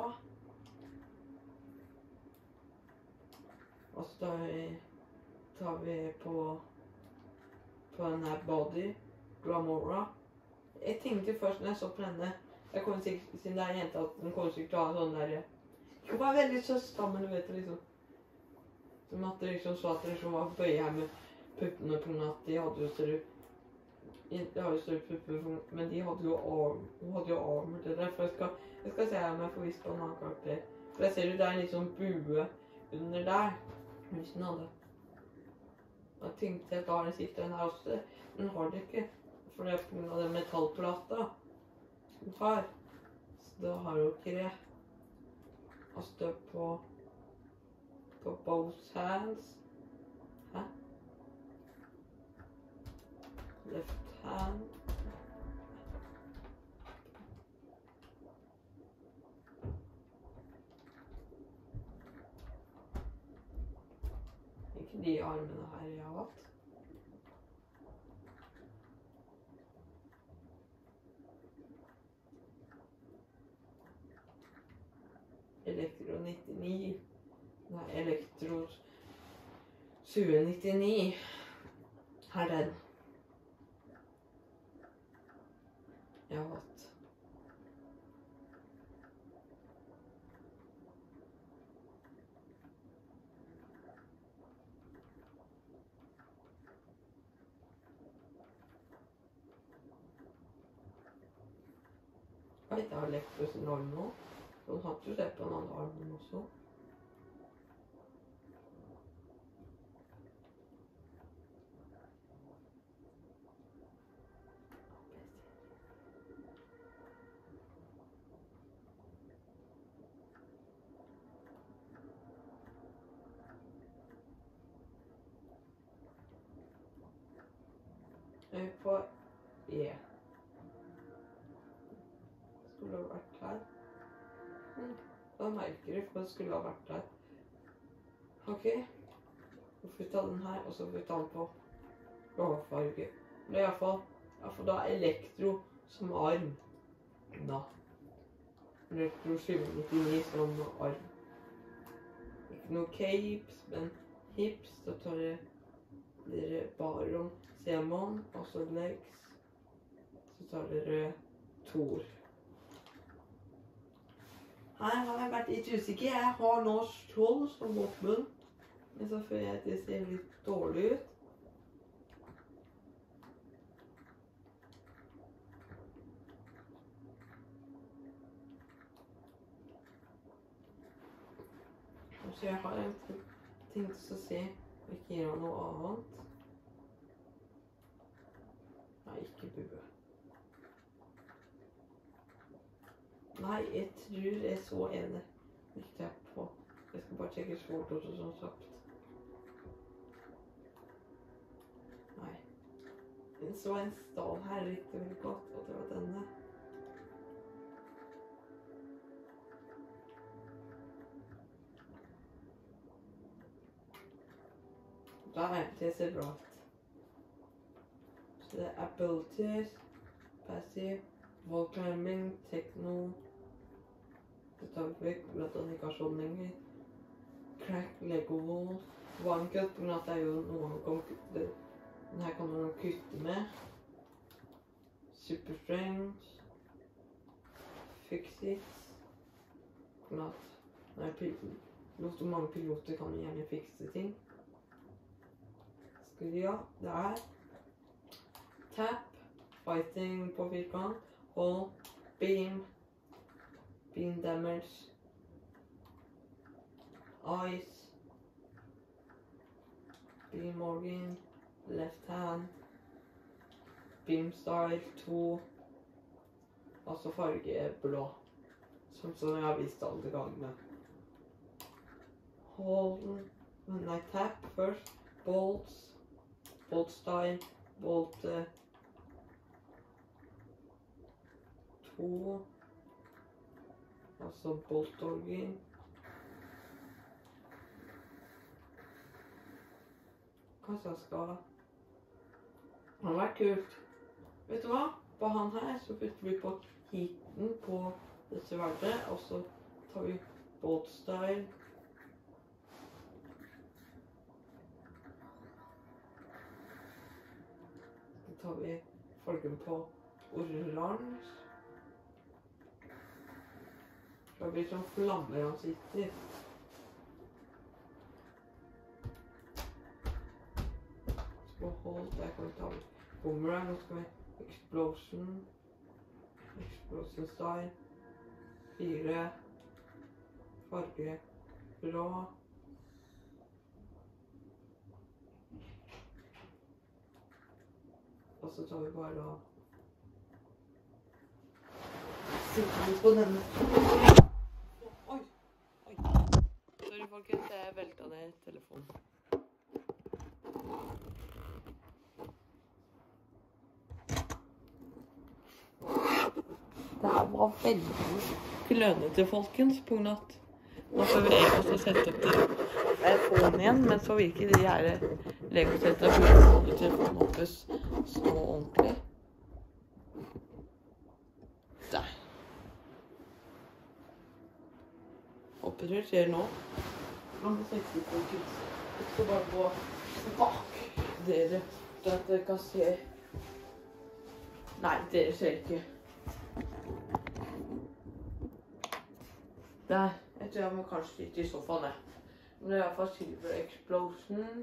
Og så tar vi, tar vi på, på denne body, Glamora, Jeg tenkte først når jeg så på denne, jeg kommer sikkert, siden det er en jente, at den kommer sikkert til å ha sånn der, hun var veldig søst da, men du vet det liksom, som at det liksom så at det liksom var bøye her med puppene på grunn av at de hadde jo større, de har jo større pupper, men de hadde jo arm, hun hadde jo armer, det er derfor jeg skal, jeg skal se om jeg får vist på en annen karakter. For jeg ser jo det er en litt sånn bue under der, hvis den hadde. Da tenkte jeg at da har den sikkert den her også, men har det ikke. For det er på grunn av den metallplata den har. Så da har jo ikke det. Og stå på, på both hands. Hæ? Left hand. Ikke de armene her jeg har hatt. Elektro nittini. Nei, Elektro tjue nittini. Her er den. Jeg har hatt. Jeg vet, jeg har Elektro sin arm nå. Hun hadde jo det på en annen arm også. Jeg er på E. Skulle ha vært her. Mm. Da merker jeg for det skulle ha vært der. Ok. Så får vi ta den her, og så får vi ta den på blåfarge. Det er i hvert fall, i hvert fall da Elektro som arm. Da. Elektro tjue nittini som arm. Ikke noe capes, men hips. Da tar jeg dere Baron, Semon, og så legs. Så tar dere Thor. Her har jeg vært litt usikker. Jeg har nå skjold som våpen, men så føler jeg at det ser litt dårlig ut. Så jeg har egentlig tenkt å se om jeg ikke gjør noe annet. Nei, ikke bue. Nei, jeg tror jeg så en litt her på. Jeg skal bare sjekke svårt også sånn kjapt. Nei. Jeg så en stav her riktig veldig godt, og det var denne. Der, det ser bra ut. Så det er abilities, passive, wall climbing, techno. Det tar vi vekk, for at den ikke har sånn lenger. Crack, Lego wall, one cut, men at det er jo noe man kan kutte. Den her kan man kutte med. Super strength. Fix it. Men at når jeg piloter, mange piloter kan gjerne fikse ting. Skal vi ha, det er tap, fighting på firkant, og beam, beam damage, ice, beam organ, left hand, beam style to, altså farge blå, som, som jeg har vist alle gangene. Hold, nei, tap først, bolts, bolt style, bolt uh, to, altså bolt organ. Kanskje jeg skal, det har vært kult. Vet du hva? På han her så putter vi på heaten på det sverdet, og så tar vi bolt style. Så tar vi fargen på Barnes. Det blir som flammer han sitter. Skal holde, der kan vi ta Boomerang, nå skal vi Explosion. Explosion Style. Fire. Farge. Blå. Og så tar vi bare og sitter litt på denne. Oi, oi. Sorry folkens, jeg velta ned telefonen. Det her var veldig klønete folkens, på grunn av at nå får vi også sette opp telefonen igjen, men så virker de her Lego-settet for å holde telefonen oppe stå ordentlig. Der. Håper dere ser nå. Nå må jeg sette på kutt. Jeg skal bare gå bak dere, så at dere kan se. Nei, dere ser ikke. Der. Jeg tror jeg må kanskje litt i sofaen, jeg. Men det er i hvert fall Silver Explosion.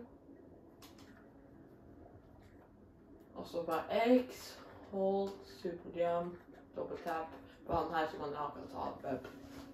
Og så bare X, Hold, Super Jump, Double Tap. På han her så kan jeg akkurat ta web.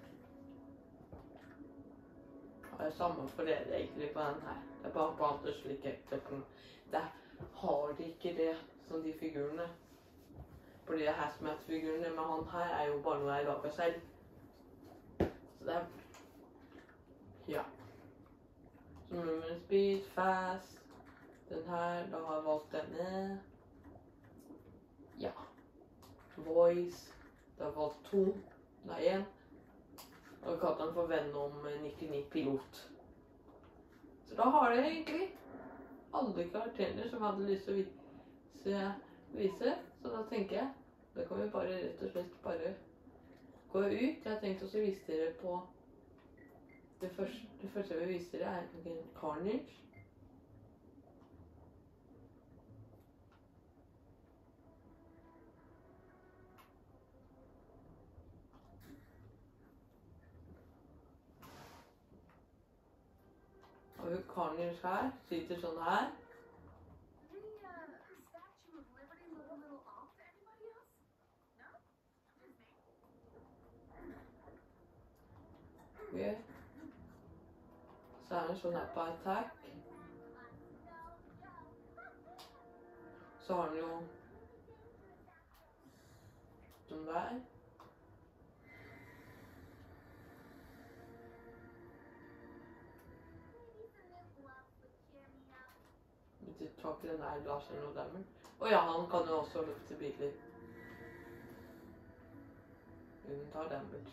Det er samme for dere egentlig på den her. Det er bare på andre slike ektekken. Der har de ikke det som de figurene. For de Hazmat-figurene med han her er jo bare noe jeg lager selv. Så det er... Ja. Så Movement Speed, Fast. Den her, da har jeg valgt denne. Ja. Voice. Da har jeg valgt to. Det er en. Og jeg kalte den for Venom nittini Pilot. Så da har jeg egentlig alle karakterene som jeg hadde lyst til å vise, vise. Så da tenker jeg, da kan vi bare rett og slett bare gå ut. Jeg har tenkt også å vise dere på det første, det første jeg vil vise dere er Carnage. Har vi Carnage her, sitter sånn her. Okay. Så er det sånn her på attack. Så har den jo sånn der. Du tar ikke den der laseren og demmer. Og ja, han kan jo også løfte biler. Hun tar damage.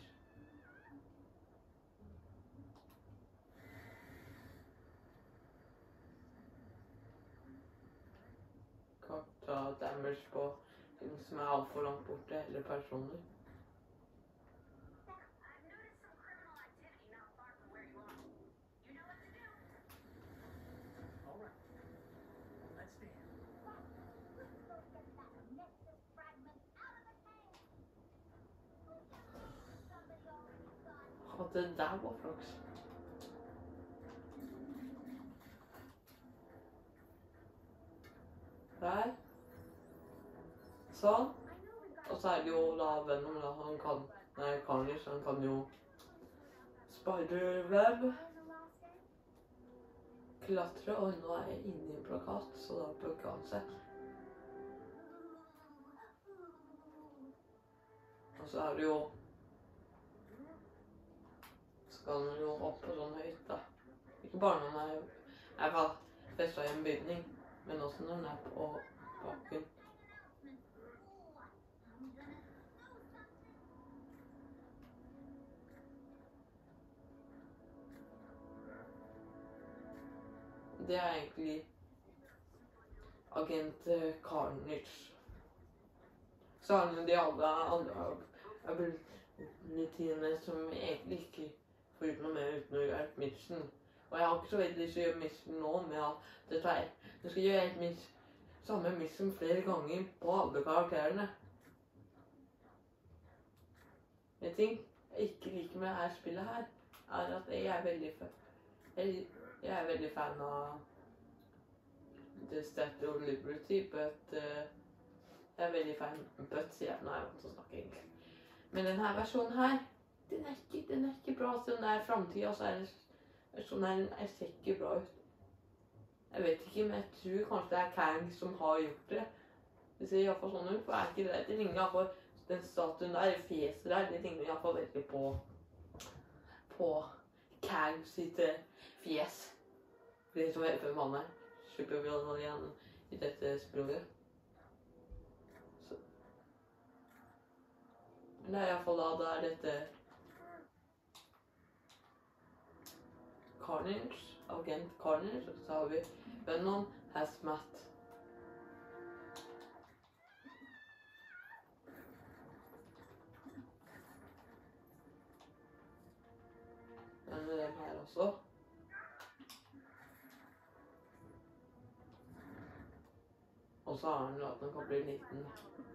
Ta damage på ting som er alt for langt borte, eller personer. At det der var flaks. Der. Sånn. Og så er det jo da Venom, da. Han kan, nei, Carnage, han kan jo spiderweb. Klatre, og nå er jeg inne i en plakat, så da plukker han seg. Og så er det jo, skal han jo opp på sånn høyt da. Ikke bare når han er, er festet i en bygning, men også når han er på bakken. Det er egentlig Agent Carnage. Så har han de alle andre abilitiene som egentlig ikke får ut noe mer uten å gjøre et mission. Og jeg har ikke så veldig lyst til å gjøre mission nå med at dette er, jeg skal gjøre et mission, samme mission flere ganger på alle karakterene. En ting jeg ikke liker med dette spillet her, er at jeg er veldig fan, jeg, jeg er veldig fan av The Statue of Liberty, but uh, jeg er veldig fan, but sier jeg, nå er jeg vant til å snakke engelsk. Men denne versjonen her, den er ikke, den er ikke bra, så den er fremtiden, så er den versjonen her, den ser ikke bra ut. Jeg vet ikke, men jeg tror kanskje det er Kang som har gjort det. Det ser i hvert fall sånn ut, for det er ikke det. Det ligner i hvert fall den statuen der, fjeset der, det ligner i hvert fall veldig på, på Kang sitt fjes. Det som er for mannen her, supervillain igjen i dette spillet. Så. Men det er i hvert fall da, da er dette Carnage, Agent Carnage, og så har vi Venom, Hazmat. Den er den her også. Og så har den at den kan bli liten.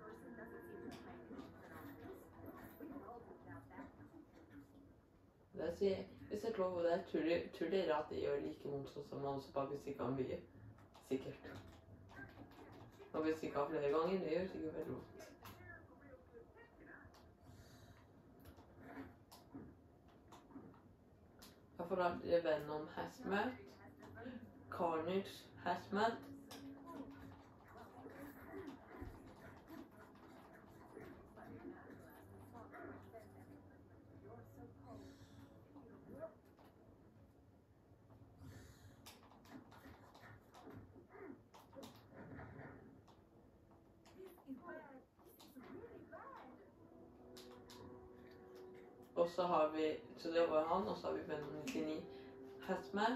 Det sier, hvis jeg tror på det, tror, tror dere at det gjør like vondt som man så bare hvis ikke har mye? Sikkert. Og hvis ikke har flere ganger, det gjør sikkert veldig vondt. Jeg får da Venom Hazmat, Carnage Hazmat. Og så har vi, så det var han, og så har vi Venom nittini Hazmat.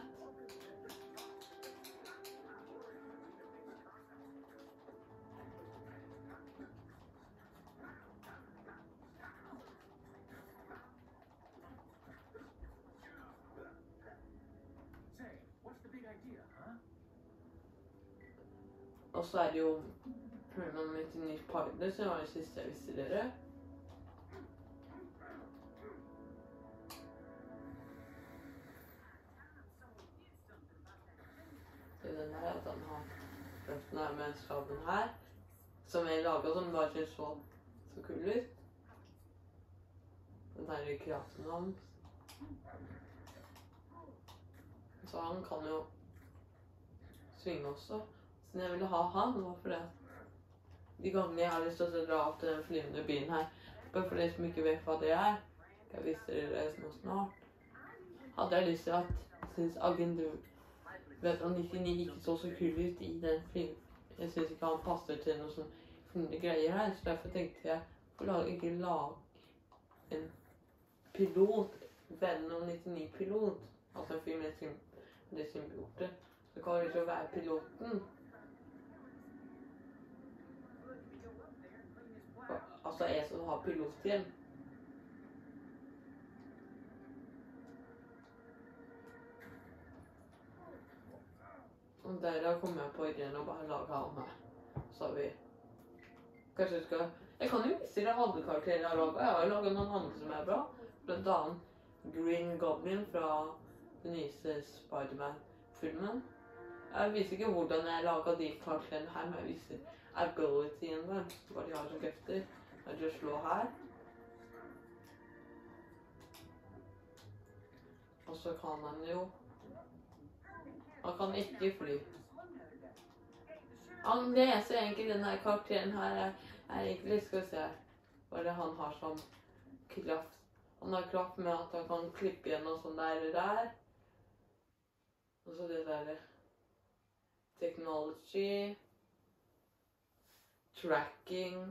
Og så er det jo Venom nittini Spider, som var det siste jeg visste dere. Den her, at han har prøvd den her med skabben her, som jeg laget, som bare ser så, så kul ut. Den her i kraften hans. Så han kan jo svinge også. Så jeg ville ha han, var fordi at de gangene jeg har lyst til å dra opp til den flyvende byen her, bare for dere som ikke vet hva det er, jeg viser dere det nå snart, hadde jeg lyst til at, jeg synes Agent vet at nittini ikke så så kul ut i den film. Jeg synes ikke han passer til noen sånne funne greier her, så derfor tenkte jeg for å ikke lage en pilot, Venom nittini pilot, altså en film med det symbiotet, så kan det ikke være piloten. Altså jeg som har pilothjem. Og der kom jeg på ideen å bare lage han her. Så har vi kanskje skal jeg kan jo vise dere alle karakterer jeg har laget. Jeg har jo laget noen andre som er bra. Blant annet Green Goblin fra den nyeste Spider-Man-filmen. Jeg viser ikke hvordan jeg laget de karakterene her, men jeg viser abilityen der. Hva de har som krefter. Jeg vil slå her. Og så kan han jo han kan ikke fly. Han leser egentlig denne karakteren her, er, er egentlig, skal vi se, hva er det han har som kraft. Han har kraft med at han kan klippe igjen og sånn der og der. Og så det der, technology, tracking,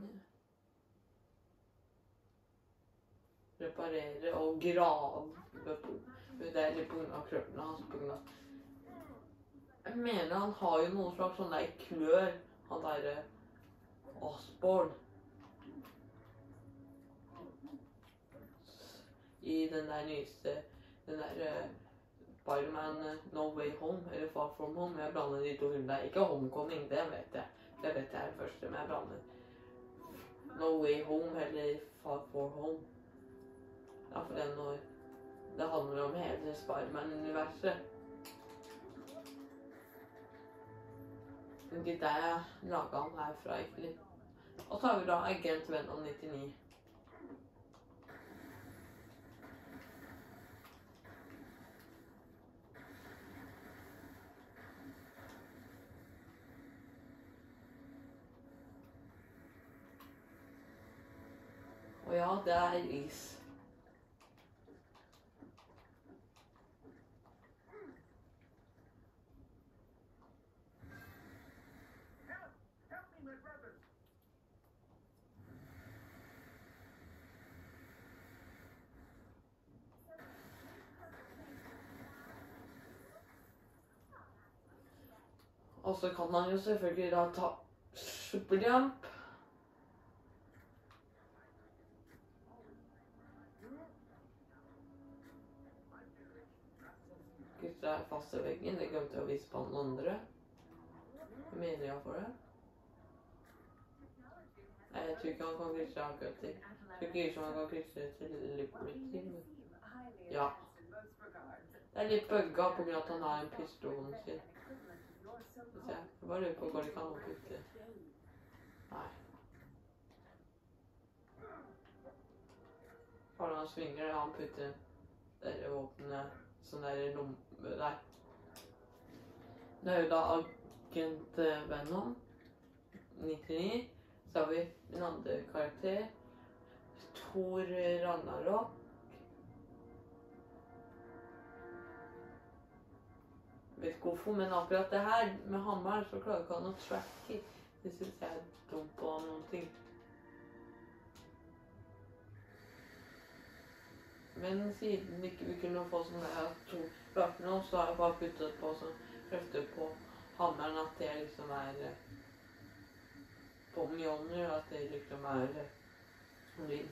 reparere og grave. Det er litt på grunn av kroppen hans, på grunn av jeg mener han har jo noen slags sånne der klør, han der Osborn. I den der nyeste, den der uh, Spider-Man uh, No Way Home, eller Far From Home. Jeg blander de to hundene der. Ikke Homecoming, det vet jeg. Det vet jeg er det første, men jeg blander No Way Home eller Far From Home. Ja, for det er når det handler om hele Spiderman-universet. Det er jeg laget han herfra, egentlig. Og så har vi da Agent Venom nittini. Og ja, det er is. Og så kan man jo selvfølgelig da ta superjump. Krysse er fast i veggen, det glemte jeg å vise på den andre. Hva mener jeg for det? Nei, jeg tror ikke han kan krysse akkurat til. Jeg tror ikke han kan krysse til Liberty. Ja. Det er litt bugga på grunn av at han har en pistolen sin. Jeg bare lurer på hva de kan putte. Nei. Når han svinger, han putter dere våpnene sånn der lomme der. Det er jo da Agent Venom nittini. Så har vi en andre karakter. Thor Ragnarok. Jeg vet ikke hvorfor, men akkurat det her med hammeren så klarer ikke han å tracke. Det synes jeg er dumt på noen ting. Men siden ikke vi kunne få sånne her to plater nå, så har jeg bare puttet på sånn krefter på hammeren at det liksom er på Mjolnir, at det liksom er lyd.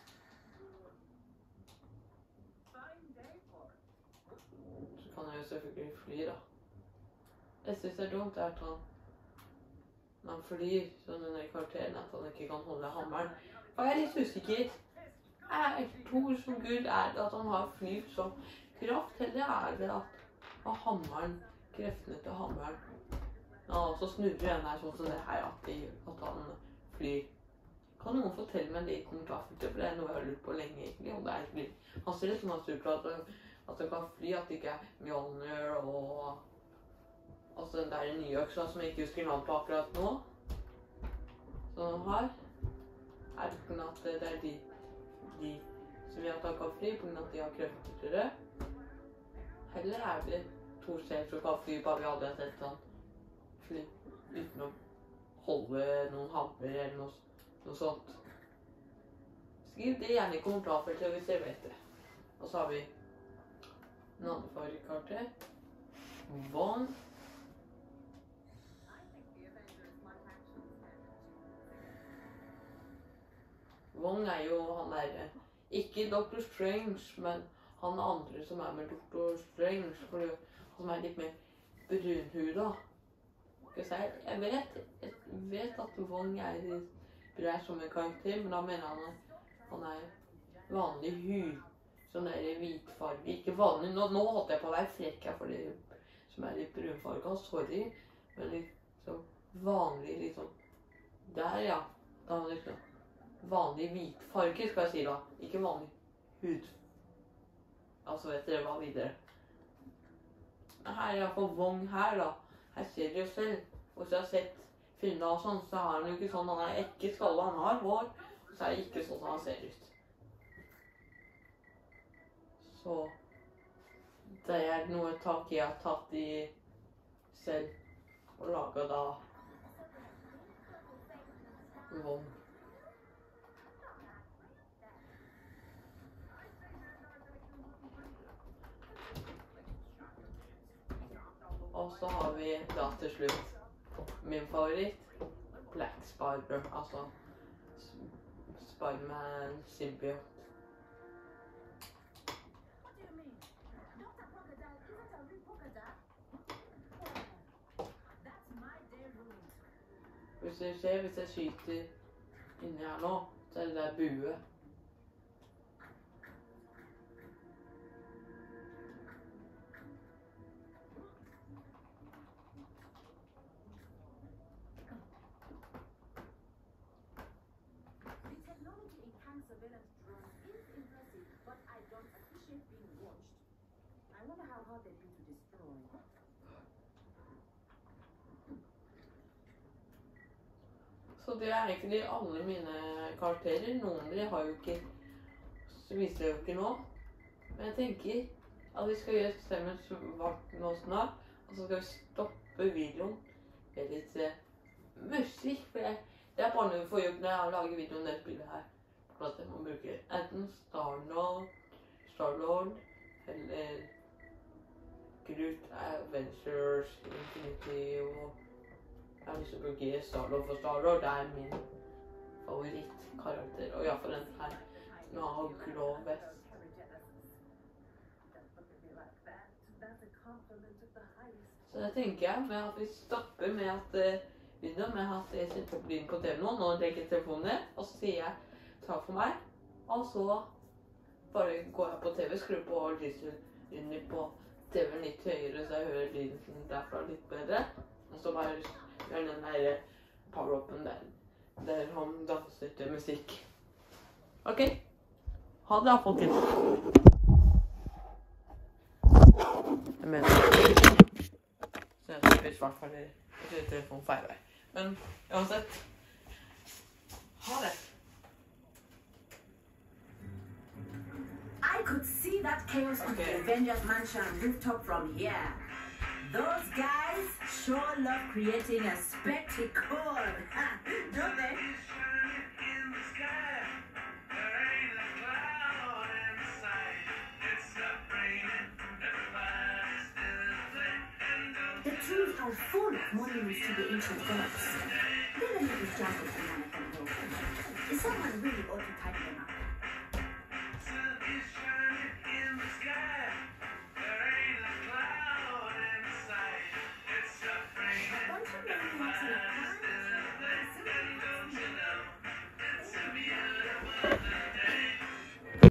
Så kan jeg jo selvfølgelig fly da. Jeg synes det er dumt at han, man flyr sånn under karakteren at han ikke kan holde hammeren. Og jeg er litt usikker. Er Thor som Gud, er det at han har flyr som kraft, eller er det at han hammeren, kreftene til hammeren? Ja, så snurrer den her sånn som det her, at, de, at han flyr. Kan noen fortelle meg det i kommentarfeltet, for det er noe jeg har lurt på lenge egentlig, og det er egentlig, han ser litt som han super at, at han kan fly, at det ikke er Mjolnir og altså den der nye øksa som jeg ikke husker navn på akkurat nå. Så her er det på grunn av at det er de, de som vi har takket av fly, på grunn av at de har krefter til det. Heller er det Thor selv som kan fly, bare vi aldri har sett han fly uten å holde noen hammer eller noe, noe sånt. Skriv det gjerne i kommentarfeltet hvis dere vet det. Og så har vi en annen favorittkarakter. Vaughn. Vaughn er jo han der, ikke Doctor Strange, men han andre som er med Doctor Strange, for han som er litt mer brunhuda. Jeg vet, jeg vet at Vaughn er bra som en karakter, men da mener han at han er vanlig hud, sånn der hvitfarge, ikke vanlig. Nå, nå holdt jeg på å være frekk her for det som er litt brunfarga, sorry, men liksom vanlig liksom, der ja, da var det liksom vanlig hvitfarge, skal jeg si da, ikke vanlig hud. Altså vet dere hva videre. Men her er i hvert fall Vaughn her da, her ser dere jo selv, og hvis jeg har sett filmene og sånn, så er han jo ikke sånn, han er ikke skalle, han har hår, så er det ikke sånn han ser ut. Så det er noe tak jeg har tatt i selv, og laget da Vaughn. Og så har vi da til slutt min favoritt, Black Spider, altså Spider-Man Symbiote. Hvis dere ser, hvis jeg skyter inni her nå, så er det der bue. Så det er egentlig alle mine karakterer. Noen av de har jo ikke, så viser jeg jo ikke nå. Men jeg tenker at vi skal gjøre stemmen svart nå snart, og så skal vi stoppe videoen med litt eh, musikk. For jeg, det er bare noe for jobb når jeg lager videoen det spillet her. For at jeg må bruke enten Star-Lord, Star-Lord, eller Groot Adventures, Infinity og jeg har lyst til å bruke Star-Lord for Star-Lord. Det er min favorittkarakter. Og iallfall den her med å ha grå vest. Så det tenker jeg med at vi stopper med at uh, videoen med at jeg setter opp lyden på T V nå. Nå legger jeg telefonen ned, og så sier jeg takk for meg. Og så bare går jeg på T V, skrur på lyden på T V-en litt høyere, så jeg hører lyden derfra litt bedre. Og så bare gjør den der power-upen der, der han danser til musikk. Ok, ha det da, folkens. Jeg mener, så jeg tror i hvert fall jeg tror telefonen feil vei. Men uansett, ha det. I could see that chaos on the Avengers Mansion rooftop from here. Those guys sure love creating a spectacle, don't they? The trees are full of monuments to the ancient gods. Then a little jungle banana can go. Someone really ought to tidy them up.